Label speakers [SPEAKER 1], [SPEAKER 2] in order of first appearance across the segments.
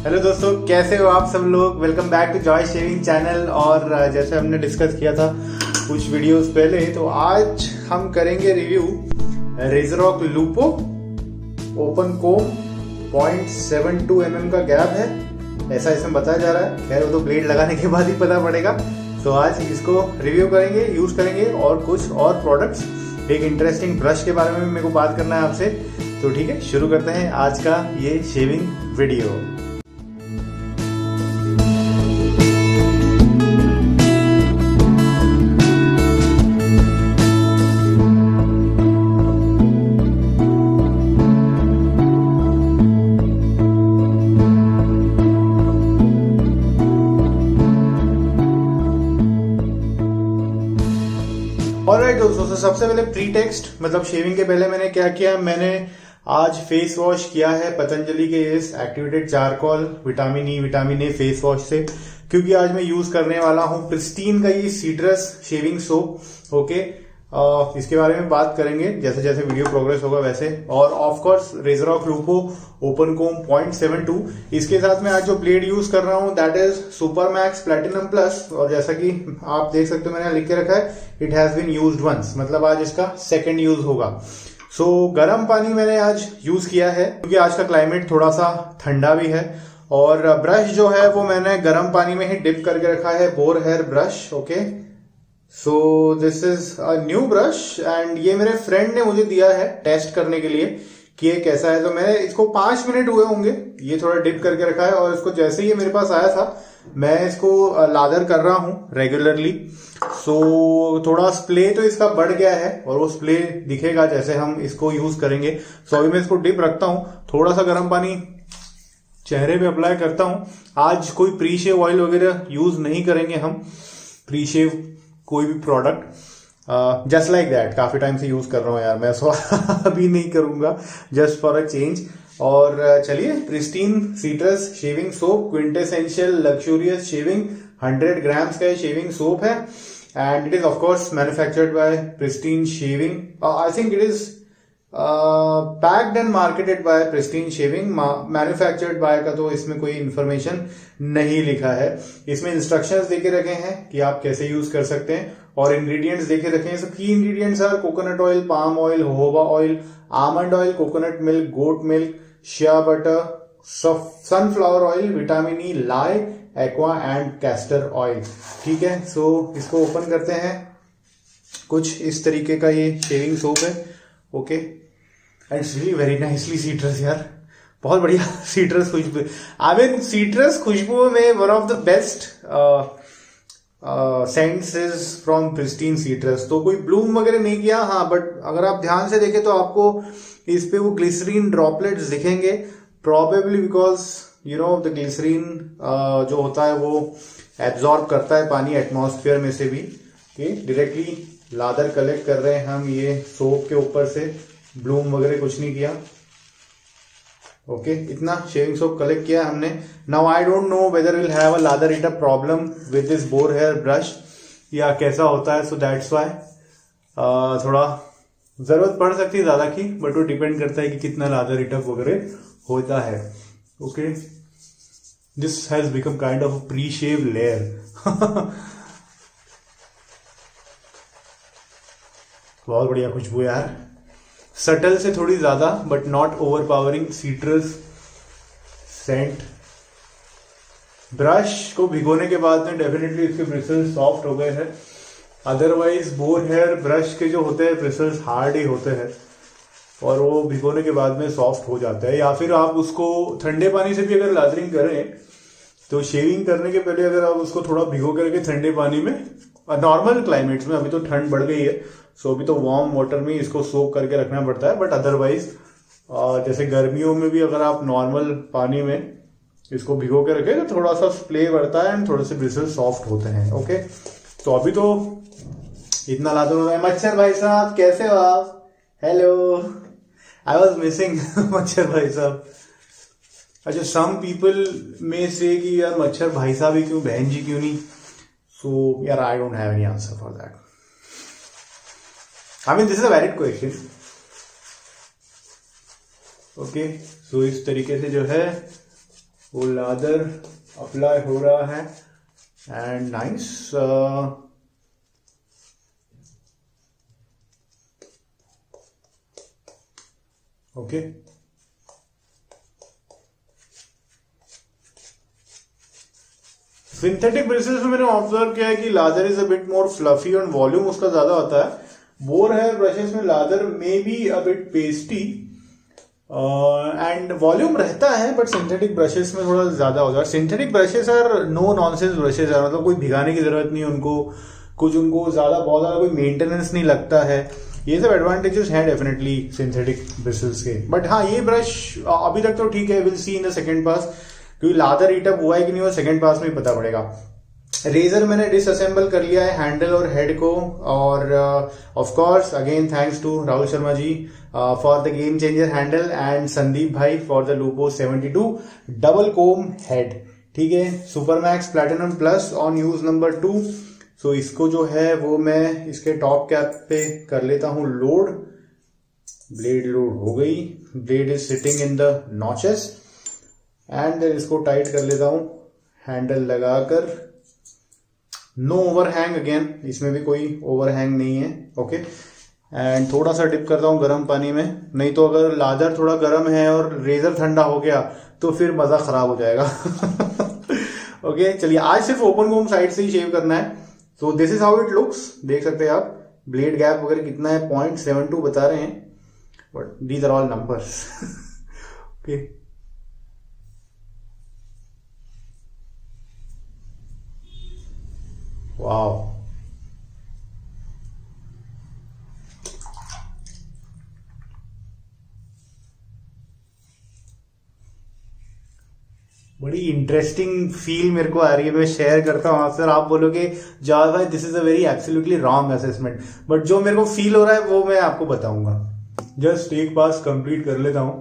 [SPEAKER 1] Hello दोस्तों, कैसे हो आप सब लोग। Welcome back to joy shaving channel. और जैसे हमने डिस्कस किया था कुछ वीडियोस पहले, तो आज हम करेंगे review Razorock Lupo open comb 0.72 mm का गैप है, ऐसा इसमें बताया जा रहा है। खैर वो तो ब्लेड लगाने के बाद ही पता पड़ेगा। तो आज इसको रिव्यू करेंगे, यूज करेंगे और कुछ और प्रोडक्ट्स, एक इंटरेस्टिंग ब्रश के बारे में मेरे को बात करना है आपसे। तो ठीक है, शुरू करते हैं आज का ये शेविंग वीडियो। ऑलराइट दोस्तों, तो सबसे पहले प्री टेक्स्ट, मतलब शेविंग के पहले मैंने क्या किया। मैंने आज फेस वॉश किया है पतंजलि के इस activated charcoal vitamin A face wash से, क्योंकि आज मैं यूज करने वाला हूं प्रिस्टीन का ये सीट्रस शेविंग सोप। ओके, इसके बारे में बात करेंगे जैसे जैसे वीडियो प्रोग्रेस होगा वैसे। और of course Razorock Lupo open comb 0.72, इसके साथ में आज जो ब्लेड यूज कर रहा हूं that is Super Max Platinum Plus. और जैसा कि आप देख सकते हो मैंने लिख के रखा है, it has been used once, मतलब आज इसका सेकंड यूज होगा। सो गर्म पानी मैंने आज यूज किया है क्योंकि आज का क्लाइमेट थोड़ा सा ठंडा भी है। और ब्रश जो है वो मैंने गर्म पानी में ही डिप करके रखा है, boar hair brush. Okay, so this is a new brush and ये मेरे फ्रेंड ने मुझे दिया है टेस्ट करने के लिए कि ये कैसा है। तो मैंने इसको 5 मिनट हुए होंगे ये थोड़ा डिप करके रखा है, और इसको जैसे ही ये मेरे पास आया था मैं इसको लादर कर रहा हूं रेगुलरली। सो थोड़ा स्प्ले तो इसका बढ़ गया है और वो स्प्ले दिखेगा जैसे हम इसको यूज करेंगे। सो अभी मैं इसको डिप रखता हूं, थोड़ा सा गर्म पानी चेहरे पे अप्लाई करता हूं। आज कोई प्री शेव ऑयल वगैरह यूज नहीं करेंगे हम, प्री शेव कोई भी प्रोडक्ट जस्ट लाइक दैट। काफी टाइम से यूज कर रहा हूं यार मैं, सो अभी नहीं करूंगा, जस्ट फॉर अ चेंज। और चलिए, Pristine citrus shaving soap, quintessential luxurious shaving, 100 grams का शेविंग सोप है and it is of course manufactured by Pristine Shaving. I think it is packed and marketed by Pristine Shaving. Manufactured by का तो इसमें कोई information नहीं लिखा है। इसमें इंस्ट्रक्शंस देके रखे हैं कि आप कैसे यूज कर सकते हैं, और इंग्रेडिएंट्स देके रखे हैं। सो की ingredients are coconut oil, palm oil, jojoba oil, almond oil, coconut milk, goat milk, shea butter, sunflower oil, vitamin E, lye, aqua and castor oil. ठीक है, सो इसको ओपन करते हैं। कुछ इस तरीके का ये शेविंग सोप है। Okay, and it's really very nicely citrus यार, बहुत बढ़िया सीट्रस खुशबू। आई मीन सीट्रस खुशबू में one of the best scents is from Pristine citrus. तो कोई ब्लूम वगैरह नहीं किया, हाँ, बट अगर आप ध्यान से देखें तो आपको इस पे वो ग्लिसरीन ड्रॉपलेट्स दिखेंगे, probably because you know the glycerine जो होता है वो एब्जॉर्ब करता है पानी एटमॉस्फेयर में से भी। डायरेक्टली लादर कलेक्ट कर रहे हैं हम ये सोप के ऊपर से, ब्लूम वगैरह कुछ नहीं किया। ओके, इतना शेविंग सोप कलेक्ट किया हमने। Now I don't know whether will have a lather it a problem with this boar hair brush या कैसा होता है। सो दैट्स वाई थोड़ा जरूरत पड़ सकती है ज्यादा की, बट वो डिपेंड करता है कि कितना लादर इट अप वगैरह होता है। Okay, this has become kind of a pre shave layer. बहुत बढ़िया खुशबू यार, सटल से थोड़ी ज्यादा but not overpowering citrus scent. Brush को भिगोने के बाद में डेफिनेटली इसके ब्रिसल्स सॉफ्ट हो गए हैं, अदरवाइज बोर हेयर ब्रश के जो होते हैं ब्रिसल्स हार्ड ही होते हैं और वो भिगोने के बाद में सॉफ्ट हो जाता है। या फिर आप उसको ठंडे पानी से भी अगर लादरिंग करें तो शेविंग करने के पहले अगर आप उसको थोड़ा भिगो करके ठंडे पानी में, नॉर्मल क्लाइमेट्स में, अभी तो ठंड बढ़ गई है सो अभी तो वार्म वाटर में इसको सोक करके रखना पड़ता है, बट अदरवाइज जैसे गर्मियों में भी अगर आप नॉर्मल पानी में इसको भिगो के रखें तो थोड़ा सा स्प्ले बढ़ता है एंड थोड़े से ब्रिसल्स सॉफ्ट होते हैं। ओके, तो अभी तो इतना लादर हो रहा है। मच्छर भाई साहब कैसे हो आप? हेलो, आई वॉज मिसिंग मच्छर भाई साहब। अच्छा, सम पीपल में से कि यार मच्छर भाई साहब ही क्यों, बहन जी क्यों नहीं? सो यार I don't have any answer for that. I mean this is a valid question. Okay, so इस तरीके से जो है वो लादर अप्लाई हो रहा है and nice. Okay, synthetic brushes में मैंने ऑब्जर्व किया है कि lather is a bit more fluffy और वॉल्यूम उसका ज्यादा होता है। बोर हेयर ब्रशेस में lather may be a bit pasty and volume रहता है, बट सिंथेटिक ब्रशेस में थोड़ा ज्यादा होता है। Synthetic brushes are no nonsense brushes है, मतलब कोई भिगाने की जरूरत नहीं है उनको, कुछ उनको ज्यादा बहुत ज्यादा कोई मेंटेनेंस नहीं लगता है। ये सब एडवांटेजेस हैं डेफिनेटली सिंथेटिक ब्रशेस के। बट हाँ, ये ब्रश अभी तक तो ठीक है, will see in the second pass, क्योंकि लादर ईटअप हुआ है कि नहीं वो सेकंड पास में ही पता पड़ेगा। रेजर मैंने डिसअसेंबल कर लिया है हैंडल और हेड को, और of course again thanks to Rahul Sharma ji for the game changer handle and Sandeep भाई for the Lupo 72 double comb head. ठीक है, Supermax Platinum Plus on use number 2। So इसको जो है वो मैं इसके टॉप कैप पे कर लेता हूं लोड। ब्लेड लोड हो गई, blade is sitting in the notches and then इसको टाइट कर लेता हूं हैंडल लगाकर। नो ओवरहैंग अगेन, इसमें भी कोई ओवरहैंग नहीं है। ओके, एंड थोड़ा सा डिप करता हूं गर्म पानी में, नहीं तो अगर लादर थोड़ा गर्म है और रेजर ठंडा हो गया तो फिर मजा खराब हो जाएगा। ओके, चलिए आज सिर्फ ओपन कोम साइड से ही शेव करना है। So this is how it looks, देख सकते हैं आप। ब्लेड गैप वगैरह कितना है, 0.72 बता रहे हैं, but these are all numbers. Okay, wow, बड़ी इंटरेस्टिंग फील मेरे को आ रही है। मैं शेयर करता हूं आपसे और आप बोलोगे जावेद भाई this is a very absolutely wrong assessment, but जो मेरे को फील हो रहा है वो मैं आपको बताऊंगा। जस्ट एक पास कंप्लीट कर लेता हूं।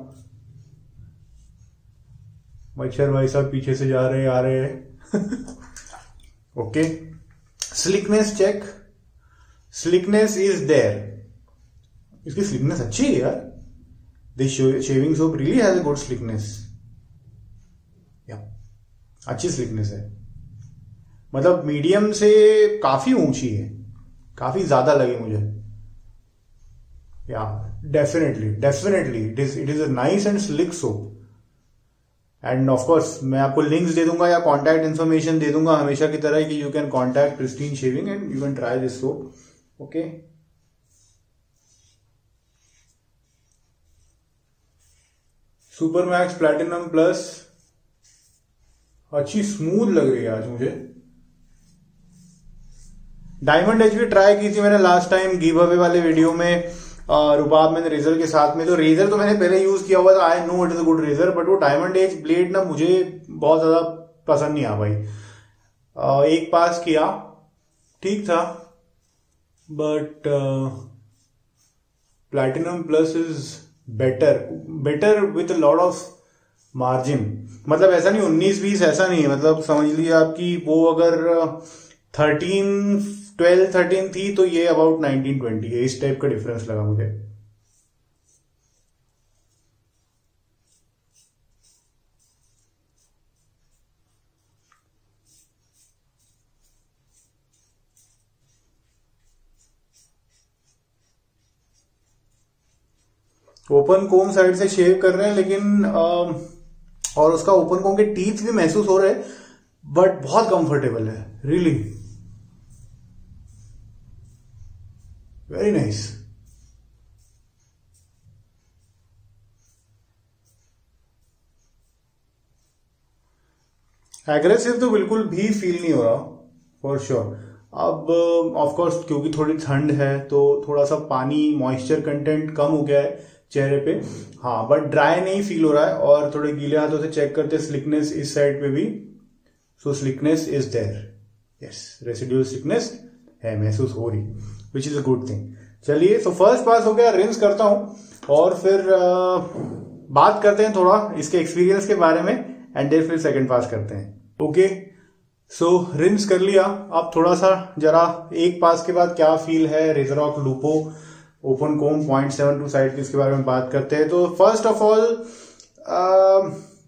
[SPEAKER 1] मच्छर भाई साहब पीछे से जा रहे आ रहे हैं। Okay, slickness check, slickness is there. इसकी स्लिकनेस अच्छी है यार, this shaving soap really has a good slickness. अच्छी स्लिकनेस है, मतलब मीडियम से काफी ऊंची है, काफी ज्यादा लगी मुझे। Yeah definitely definitely it is a nice and slick soap. And of course मैं आपको लिंक्स दे दूंगा या कॉन्टैक्ट इन्फॉर्मेशन दे दूंगा हमेशा की तरह कि you can contact Pristine Shaving and you can try this soap. Okay, Supermax Platinum Plus अच्छी स्मूथ लग रही है आज मुझे। डायमंड एज भी ट्राई की थी मैंने लास्ट टाइम गिव अवे वाले वीडियो में, रुबाब मैंने रेजर के साथ में। तो रेजर तो मैंने पहले यूज किया हुआ था, I know it is a good razor, but वो डायमंड एज ब्लेड ना मुझे बहुत ज्यादा पसंद नहीं आ भाई। एक पास किया, ठीक था, but Platinum Plus is better with a lot of margin. मतलब ऐसा नहीं 19-20 ऐसा नहीं है, मतलब समझ लीजिए आपकी वो अगर 12-13 थी तो ये अबाउट 19-20 है, इस टाइप का डिफरेंस लगा मुझे। ओपन कोम साइड से शेव कर रहे हैं, लेकिन और उसका ओपन कोम के टीथ भी महसूस हो रहे हैं, बट बहुत कंफर्टेबल है, रियली वेरी नाइस। एग्रेसिव तो बिल्कुल भी फील नहीं हो रहा फॉर श्योर। अब ऑफ कोर्स क्योंकि थोड़ी ठंड है तो थोड़ा सा पानी मॉइस्चर कंटेंट कम हो गया है चेहरे पे, हाँ, बट ड्राई नहीं फील हो रहा है। और थोड़े गीले हाथों से चेक करते स्लिकनेस इस साइड पे भी, so slickness is there, yes, residual slickness है, महसूस हो रही, which is a good thing. चलिए, सो फर्स्ट पास हो गया, रिंस करता हूं और फिर बात करते हैं थोड़ा इसके एक्सपीरियंस के बारे में एंड देन फिर सेकंड पास करते हैं। ओके, सो रिंस कर लिया। अब थोड़ा सा जरा एक पास के बाद क्या फील है रेजरॉक लूपो ओपन कोम 0.72 साइड की, इसके बारे में बात करते हैं। तो first of all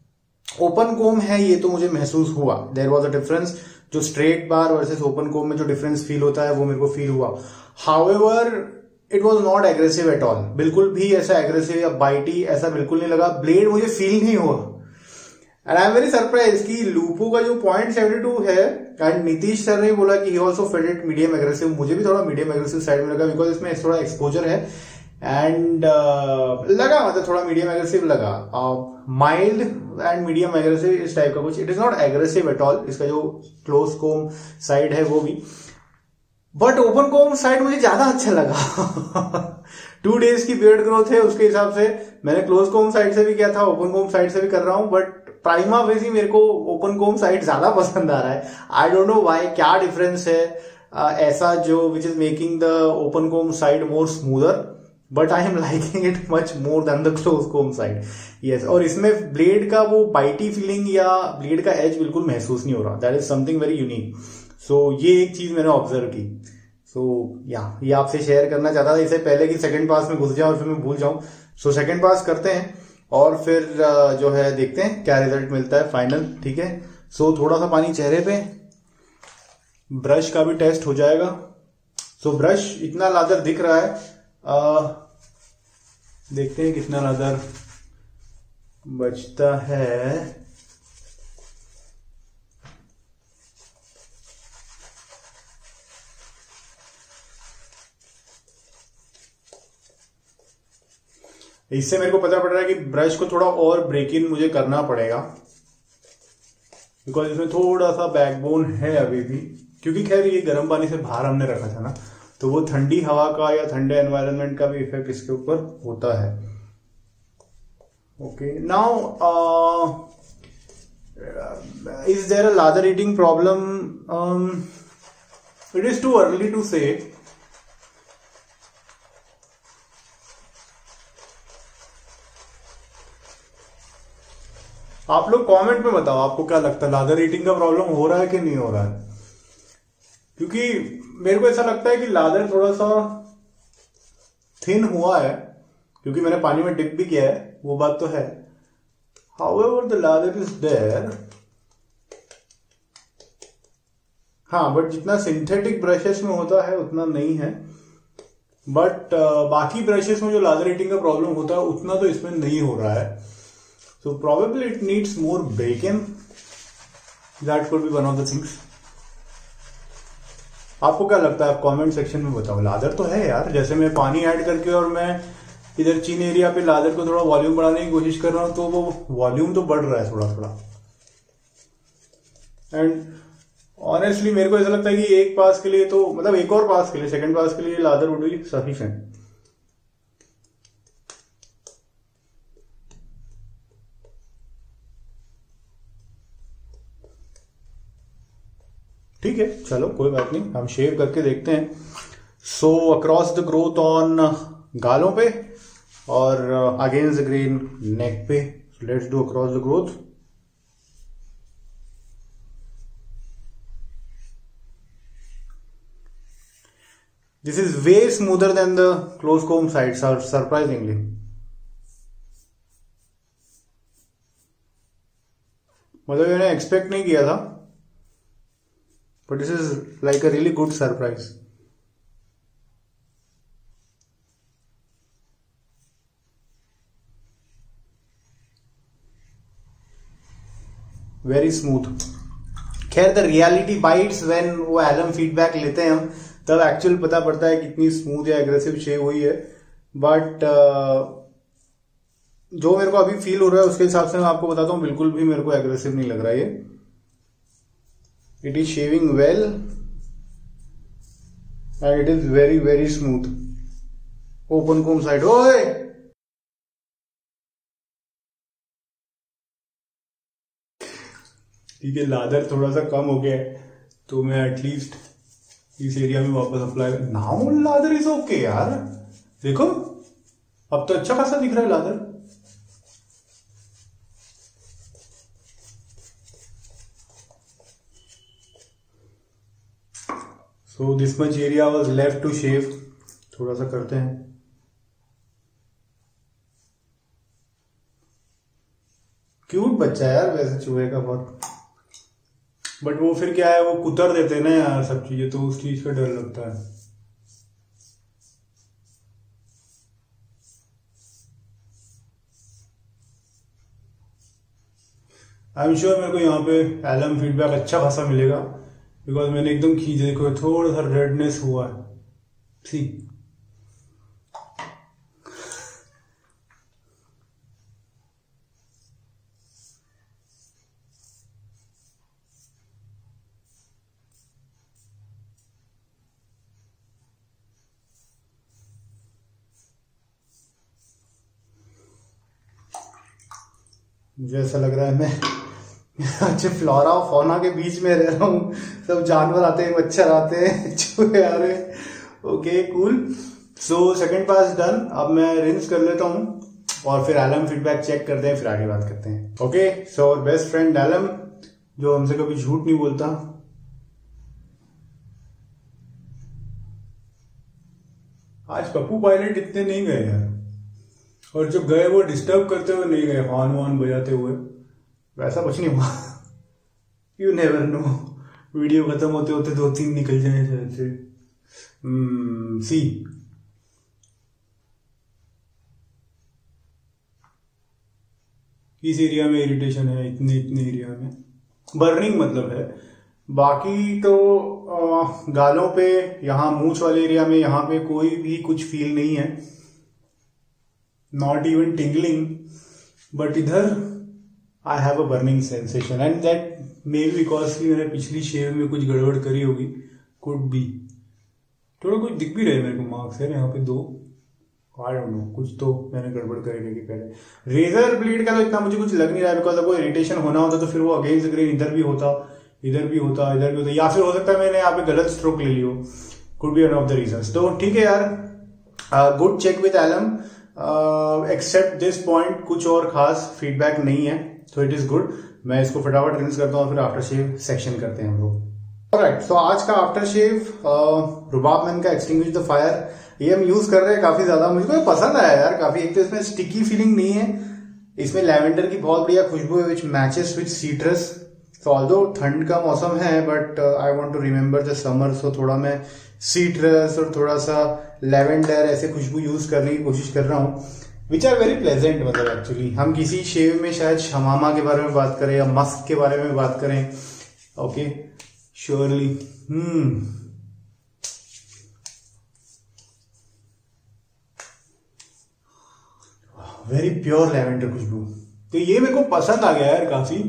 [SPEAKER 1] open comb है ये तो मुझे महसूस हुआ, देयर वॉज अ डिफरेंस, जो straight bar versus open comb में जो डिफरेंस फील होता है वो मेरे को फील हुआ। However it was not aggressive at all, बिल्कुल भी ऐसा एग्रेसिव या बाइटी ऐसा बिल्कुल नहीं लगा, ब्लेड मुझे फील नहीं हुआ। And I am very surprise कि लूपो का जो 0.72 है, एंड नीतीश सर ने बोला कि he also felt it medium aggressive, मुझे भी थोड़ा मीडियम एग्रेसिव साइड में लगा बिकॉज इसमें थोड़ा एक्सपोजर है एंड लगा, मतलब थोड़ा मीडियम एग्रेसिव लगा, माइल्ड एंड मीडियम एग्रेसिव इस टाइप का कुछ, it is not aggressive at all. इसका जो क्लोज कोम साइड है वो भी, बट ओपन कोम साइड मुझे ज्यादा अच्छा लगा 2 डेज की बियर्ड ग्रोथ है उसके हिसाब से, मैंने क्लोज कोम साइड से भी किया था, ओपन कोम साइड से भी कर रहा हूं, बट प्राइमा फेसी मेरे को ओपन कोम साइड ज्यादा पसंद आ रहा है। आई डोंट नो व्हाई, क्या डिफरेंस है ऐसा जो which is making the open comb side more smoother, but I am liking it much more than the close comb side. Yes, और इसमें ब्लेड का वो बाइटी फीलिंग या ब्लेड का एज बिल्कुल महसूस नहीं हो रहा, that is something very unique. So ये एक चीज मैंने ऑब्जर्व की। सो ये आपसे शेयर करना चाहता था, इससे पहले कि सेकंड पास में घुस जाऊं और फिर मैं भूल जाऊं। सो सेकंड पास करते हैं और फिर जो है देखते हैं क्या रिजल्ट मिलता है फाइनल, ठीक है। सो थोड़ा सा पानी चेहरे पे, ब्रश का भी टेस्ट हो जाएगा। सो ब्रश इतना लादर दिख रहा है, देखते हैं कितना लादर बचता है। इससे मेरे को पता पड़ रहा है कि ब्रश को थोड़ा और ब्रेक इन मुझे करना पड़ेगा बिकॉज इसमें थोड़ा सा बैकबोन है अभी भी, क्योंकि खैर ये गर्म पानी से बाहर हमने रखा था ना, तो वो ठंडी हवा का या ठंडे एनवायरनमेंट का भी इफेक्ट इसके ऊपर होता है। Okay, now is there a lather eating problem? It is too early to say. आप लोग कमेंट में बताओ आपको क्या लगता है, लादर ईटिंग का प्रॉब्लम हो रहा है कि नहीं हो रहा है, क्योंकि मेरे को ऐसा लगता है कि लादर थोड़ा सा थिन हुआ है, क्योंकि मैंने पानी में डिप भी किया है, वो बात तो है। However the lather is there, हाँ, बट जितना सिंथेटिक ब्रशेस में होता है उतना नहीं है, बट बाकी ब्रशेस में जो लादर ईटिंग का प्रॉब्लम होता है उतना तो इसमें नहीं हो रहा है। So probably it needs more break-in. That could be one of the things. आपको क्या लगता है, आप कमेंट सेक्शन में बताओ। लादर तो है यार, जैसे मैं पानी ऐड करके और मैं इधर चीन एरिया पे लादर को थोड़ा वॉल्यूम बढ़ाने की कोशिश कर रहा हूं, तो वो वॉल्यूम तो बढ़ रहा है थोड़ा थोड़ा। एंड ऑनेस्टली मेरे को ऐसा लगता है कि एक पास के लिए तो, मतलब एक और पास के लिए, सेकंड पास के लिए लादर वुड बी सफिशिएंट। ठीक है, चलो कोई बात नहीं, हम शेव करके देखते हैं। So across the growth on गालों पे और अगेंस्ट द ग्रेन नेक पे, let's do across the growth. This is way smoother than the close comb side, surprisingly. मतलब मैंने एक्सपेक्ट नहीं किया था, but this is like a really good surprise. Very smooth. खैर द रियलिटी बाइट्स व्हेन वो alum feedback लेते हैं हम, तब एक्चुअल पता पड़ता है कितनी स्मूथ या एग्रेसिव शेव हुई है। बट जो मेरे को अभी फील हो रहा है उसके हिसाब से मैं आपको बताता हूँ, बिल्कुल भी मेरे को एग्रेसिव नहीं लग रहा है ये। It is shaving well and it is very very smooth. Open comb side. ओए ठीक है, लादर थोड़ा सा कम हो गया है तो मैं एटलीस्ट इस एरिया में वापस apply, now lather is okay यार। देखो अब तो अच्छा खासा दिख रहा है lather. So this much area was left to shave. थोड़ा सा करते हैं। क्यूट क्यूट बच्चा है यार वैसे चूहे का बहुत, बट वो फिर क्या है वो कुतर देते हैं ना यार सब चीजें, तो उस चीज का डर लगता है। आई एम श्योर मेरे को यहाँ पे एलम फीडबैक अच्छा खासा मिलेगा, बिकॉज मैंने एकदम खींच देखो थोड़ा सा रेडनेस हुआ है। सी मुझे ऐसा लग रहा है मैं अच्छे फ्लोरा और फौना के बीच में रह रहा हूँ। सब जानवर आते हैं, मच्छर आते हैं, चूहे आ रहे हैं। Okay cool. So second pass done. अब मैं रिंस कर लेता हूँ और फिर एलम फीडबैक चेक करते हैं, फिर आगे बात करते हैं। Okay so best friend alum, जो हमसे कभी झूठ नहीं बोलता। आज पप्पू पायलट इतने नहीं गए यार, और जो गए वो डिस्टर्ब करते हुए नहीं गए, हॉर्न वॉर्न बजाते हुए, वैसा कुछ नहीं हुआ। यू नेवर नो, वीडियो खत्म होते होते 2-3 निकल जाए शायद से। सी इस एरिया में इरिटेशन है, इतने एरिया में बर्निंग मतलब है। बाकी तो गालों पे, यहाँ मूंछ वाले एरिया में, यहाँ पे कोई भी कुछ फील नहीं है, नॉट इवन टिंगलिंग, बट इधर I have a burning sensation and that may be because की मैंने पिछली शेव में कुछ गड़बड़ करी होगी, कुड बी। थोड़ा कुछ दिख भी रहे मेरे को मार्क्स है यहाँ पे 2, आई डोंट नो, कुछ तो मैंने गड़बड़ करी रहेगी पहले। रेजर ब्लेड का तो इतना मुझे कुछ लग नहीं रहा है, बिकॉज अगर इरिटेशन होना होता तो फिर वो अगेंस्ट ग्रेन इधर भी होता, इधर भी होता, इधर भी होता, या फिर हो सकता है मैंने यहाँ पे गलत स्ट्रोक ले लियो, could be one of the reasons. तो ठीक है यार, good check with alum, except this point कुछ और खास फीडबैक नहीं है, तो इट इज गुड। मैं इसको फटाफट रिंस करता हूँ, फिर आफ्टर शेव सेक्शन करते हैं हम लोग। ऑलराइट, सो आज का आफ्टर शेव रुबाब मैन का एक्सटिंग्विश द फायर, ये हम यूज कर रहे हैं काफी ज्यादा, मुझको पसंद आया यार काफी। एक तो इसमें स्टिकी फीलिंग नहीं है, इसमें लैवेंडर की बहुत बढ़िया खुशबू है which matches with citrus. So although ठंड का मौसम है, but I want to remember the summer, so थोड़ा मैं सीट्रस और थोड़ा सा लैवेंडर ऐसे खुशबू यूज करने की कोशिश कर रहा हूँ, विच आर वेरी प्लेजेंट। मतलब एक्चुअली हम किसी शेव में शायद शमामा के बारे में बात करें या मस्क के बारे में बात करें, okay surely. Very pure lavender खुशबू, तो ये मेरे को पसंद आ गया यार काफी।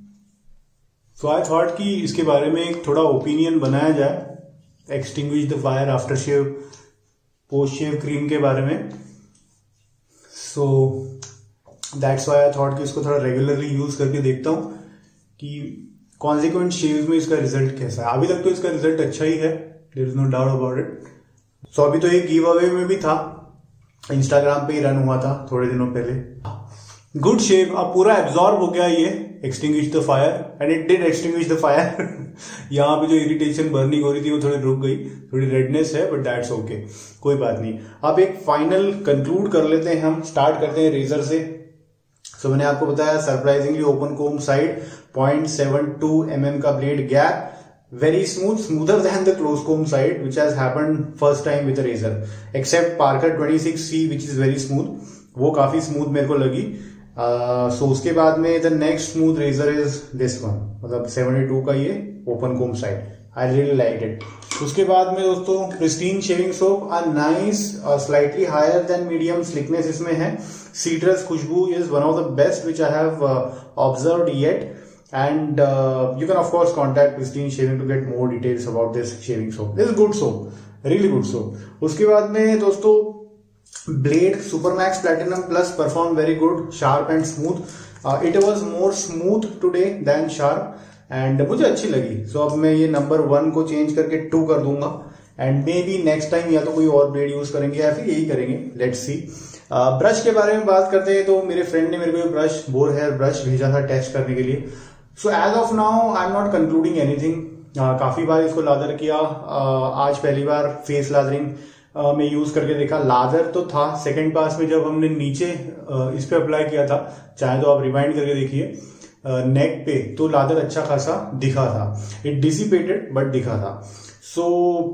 [SPEAKER 1] सो आई थॉट कि इसके बारे में एक थोड़ा ओपिनियन बनाया जाए, extinguish the fire after shave post shave cream के बारे में। So that's why I thought कि इसको थोड़ा रेगुलरली यूज करके देखता हूं कि कॉन्सिक्वेंट शेव्स में इसका रिजल्ट कैसा है। अभी तक तो इसका रिजल्ट अच्छा ही है, there is no doubt about it. So अभी तो ये गिव अवे में भी था, इंस्टाग्राम पे ही रन हुआ था थोड़े दिनों पहले। गुड शेव, अब पूरा एब्जॉर्ब हो गया ये extinguish the fire, and it did extinguish the fire. यहाँ पे जो इरिटेशन बर्निंग हो रही थी वो थोड़ी रुक गई, थोड़ी रेडनेस है, बट दैट्स ओके, कोई बात नहीं। अब एक फाइनल कंक्लूड कर लेते हैं, हम स्टार्ट करते हैं रेजर से। सो मैंने आपको बताया surprisingly open comb side, 0.72 mm का blade gap, very smooth, smoother than the close comb side, which has happened first time with a razor, except Parker 26C, which is very smooth, वो काफी smooth मेरे को लगी। सो उसके बाद में the next smooth razor is this one, मतलब 72 का ये open comb side, I really like it. उसके बाद में दोस्तों Pristine shaving soap, a nice slightly higher than medium slickness इसमें है, सीट्रस खुशबू is one of the best which I have observed yet, and you can of course contact Pristine Shaving to get more details about this shaving soap. This is good soap, really good soap. उसके बाद में दोस्तों Blade Supermax Platinum Plus performed very good, sharp and smooth. It was more smooth today than sharp and मुझे अच्छी लगी। So अब मैं ये नंबर 1 को चेंज करके 2 कर दूंगा, and maybe next time या तो कोई और ब्लेड यूज करेंगे या फिर यही करेंगे, लेट्स सी। ब्रश के बारे में बात करते हैं तो मेरे फ्रेंड ने मेरे को ब्रश, बोर हेयर ब्रश भेजा था टेस्ट करने के लिए। So as of now I am not concluding anything. काफी बार इसको लादर किया, आज पहली बार फेस लादरिंग में यूज करके देखा। लादर तो था सेकंड पास में जब हमने नीचे इस पे अप्लाई किया था, चाहे तो आप रिवाइंड करके देखिए। नेक पे तो लादर अच्छा खासा दिखा था, इट डिसिपेटेड बट दिखा था। सो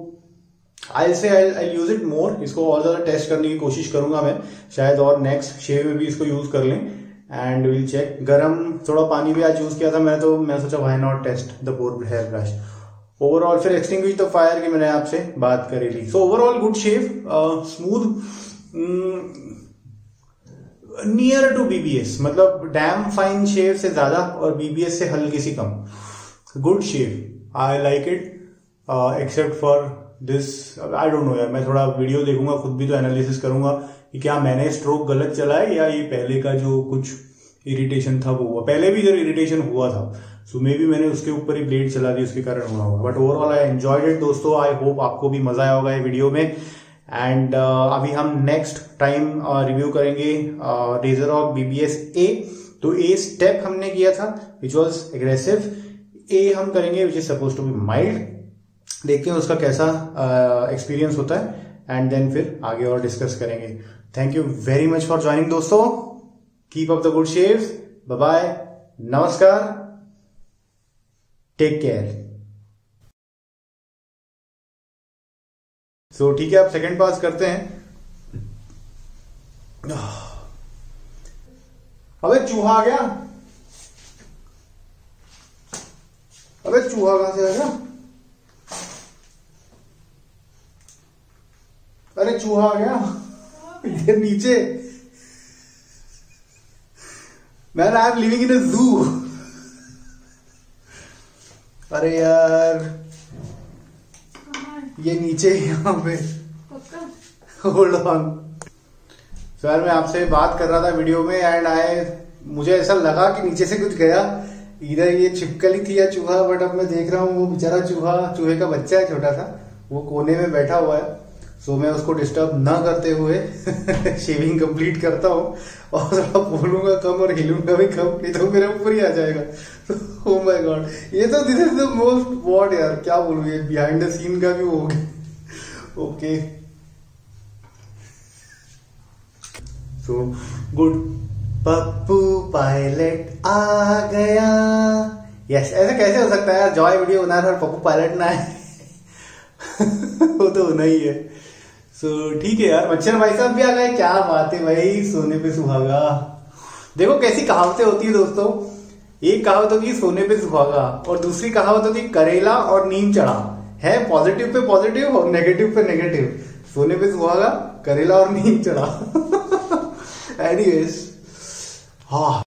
[SPEAKER 1] आई यूज इट मोर, इसको और ज्यादा टेस्ट करने की कोशिश करूंगा मैं, शायद और नेक्स्ट शेव में भी इसको यूज कर लें एंड विल चेक। गरम थोड़ा पानी भी आज यूज किया था मैं, तो मैं सोचा why not test the boar hair brush. Overall फिर एक्सटिंग्विश द फायर की मैंने आपसे बात करी ली। So overall good shave, smooth, near to BBS, मतलब डैम फाइन शेव से ज्यादा और बीबीएस से हल्की सी कम। Good shave, I like it, except for this, I don't know यार, मैं थोड़ा वीडियो देखूंगा, खुद भी तो एनालिसिस करूंगा कि क्या मैंने स्ट्रोक गलत चला है या ये पहले का जो कुछ इरिटेशन था वो हुआ। पहले भी जब इरिटेशन हुआ था सो मे बी मैंने उसके ऊपर ही ब्लेड चला दी, उसके कारण हुआ होगा। But overall I enjoyed it दोस्तों, आई होप आपको भी मजा आया होगा ये वीडियो में। एंड अभी हम नेक्स्ट टाइम रिव्यू करेंगे रेजरहॉक BBS A। तो A स्टेप हमने किया था विच वॉज एग्रेसिव, A हम करेंगे which is suppose to be mild. देखते हैं उसका कैसा एक्सपीरियंस होता है एंड देन फिर आगे और डिस्कस करेंगे। Thank you very much for joining दोस्तों, keep up the good shaves, bye bye, नमस्कार, टेक केयर। सो ठीक है, आप सेकंड पास करते हैं। अबे चूहा आ गया, अबे चूहा कहां से आ गया? अरे चूहा आ गया इधर नीचे। Man I am living in a zoo. अरे यार ये नीचे यहाँ पे, होल्ड ऑन। सर मैं आपसे बात कर रहा था वीडियो में एंड मुझे ऐसा लगा कि नीचे से कुछ गया, इधर ये छिपकली थी या चूहा, बट अब मैं देख रहा हूँ वो बेचारा चूहे का बच्चा है छोटा सा, वो कोने में बैठा हुआ है। सो मैं उसको डिस्टर्ब ना करते हुए शेविंग कंप्लीट करता हूँ और थोड़ा बोलूंगा कम और हिलूंगा भी कम, नहीं तो मेरे ऊपर ही आ जाएगा। ओह माय गॉड, ये तो this is the most what यार, क्या बोलूं, ये बिहाइंड द सीन का भी हो गया। Okay so good, Pappu pilot आ गया। यस, ऐसा कैसे हो सकता है यार, जॉय वीडियो बना रहा और पप्पू पायलट ना है। वो तो होना ही है। सो ठीक है यार, मच्छर भाई साहब भी आ गए, क्या बात है भाई, सोने पे सुहागा। देखो कैसी कहावतें होती है दोस्तों, एक कहावत होती है सोने पे सुहागा और दूसरी कहावत होती है करेला और नीम चढ़ा। है पॉजिटिव पे पॉजिटिव और नेगेटिव पे नेगेटिव, सोने पे सुहागा, करेला और नीम चढ़ा। एनीवेज हाँ।